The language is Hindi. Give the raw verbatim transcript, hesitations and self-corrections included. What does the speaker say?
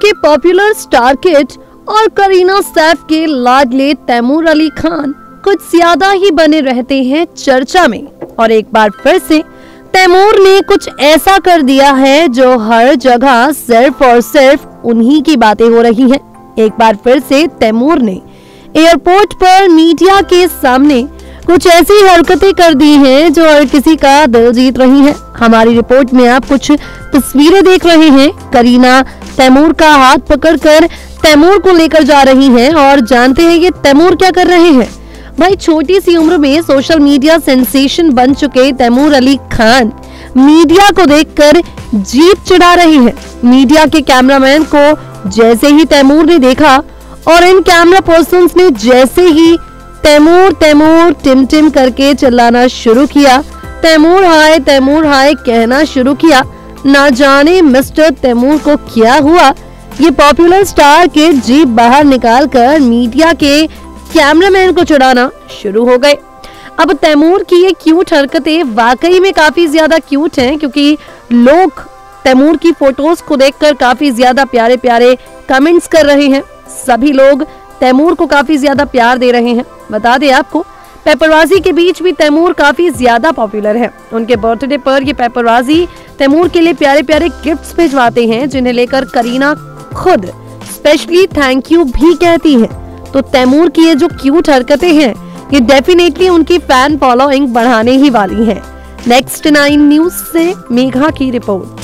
के पॉपुलर स्टार किड और करीना सैफ के लाडले तैमूर अली खान कुछ ज्यादा ही बने रहते हैं चर्चा में। और एक बार फिर से तैमूर ने कुछ ऐसा कर दिया है जो हर जगह सिर्फ और सिर्फ उन्हीं की बातें हो रही हैं। एक बार फिर से तैमूर ने एयरपोर्ट पर मीडिया के सामने कुछ ऐसी हरकतें कर दी हैं जो हर किसी का दिल जीत रही हैं। हमारी रिपोर्ट में आप कुछ तस्वीरें देख रहे हैं। करीना तैमूर का हाथ पकड़कर तैमूर को लेकर जा रही हैं और जानते हैं कि तैमूर क्या कर रहे हैं। भाई, छोटी सी उम्र में सोशल मीडिया सेंसेशन बन चुके तैमूर अली खान मीडिया को देखकर जीप चिढ़ा रही हैं। मीडिया के कैमरामैन को जैसे ही तैमूर ने देखा और इन कैमरा पर्सन्स ने जैसे ही तैमूर तैमूर टिम टिम करके चिल्लाना शुरू किया, तैमूर हाय तैमूर हाय कहना शुरू किया, ना जाने मिस्टर तैमूर को क्या हुआ। ये पॉपुलर स्टार के जीप बाहर निकालकर मीडिया के कैमरामैन को चिढ़ाना शुरू हो गए। अब तैमूर की ये क्यूट हरकतें वाकई में काफी ज्यादा क्यूट हैं, क्योंकि लोग तैमूर की फोटोज को देखकर काफी ज्यादा प्यारे प्यारे कमेंट्स कर रहे हैं। सभी लोग तैमूर को काफी ज्यादा प्यार दे रहे हैं। बता दें आपको, पेपरवाजी के बीच भी तैमूर काफी ज्यादा पॉपुलर है। उनके बर्थडे पर ये पेपरवाजी तैमूर के लिए प्यारे प्यारे गिफ्ट्स भिजवाते हैं, जिन्हें लेकर करीना खुद स्पेशली थैंक यू भी कहती है। तो तैमूर की ये जो क्यूट हरकतें हैं, ये डेफिनेटली उनकी फैन फॉलोइंग बढ़ाने ही वाली है। नेक्स्ट नाइन न्यूज से मेघा की रिपोर्ट।